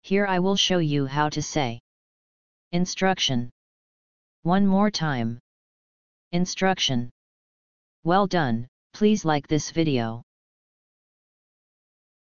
Here I will show you how to say instruction. One more time. Instruction. Well done, please like this video.